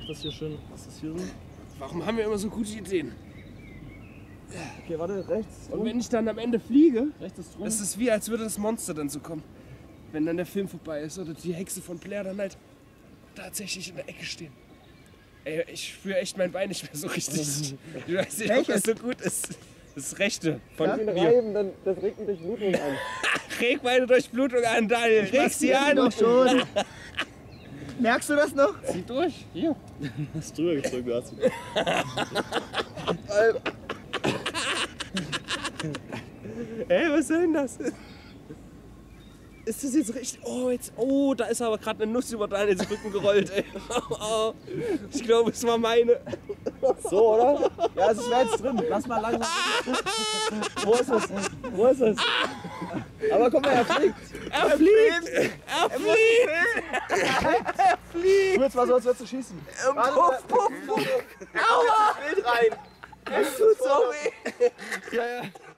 das hier schön. Das ist hier so. Warum haben wir immer so gute Ideen? Okay, warte, rechts. Und wenn ich dann am Ende fliege, Rechts ist drum. das ist wie, als würde das Monster dann so kommen. Wenn dann der Film vorbei ist oder die Hexe von Blair dann halt tatsächlich in der Ecke stehen. Ey, ich spüre echt mein Bein nicht mehr so richtig. Ich weiß nicht, ob das so gut ist. Das rechte von mir. Reiben, dann, das regt mich Blutung an. Reg meine Durchblutung an, Daniel. Reg sie an. Doch schon. Merkst du das noch? Zieh durch. Hier. Hast drüber gedrückt, du hast. Ey, was soll denn das? Ist das jetzt richtig? Oh, jetzt. Oh, da ist aber gerade eine Nuss über Daniels Rücken gerollt, ey. Oh, ich glaube, es war meine. So, oder? Ja, es ist jetzt drin. Lass mal langsam. Wo ist es? Wo ist es? Aber guck mal, er fliegt. Er fliegt! Er fliegt! Er fliegt! Tu jetzt mal so, als würdest du schießen. Puff, puff, puff! Aua! Bild rein. Es tut so weh! Ja, ja.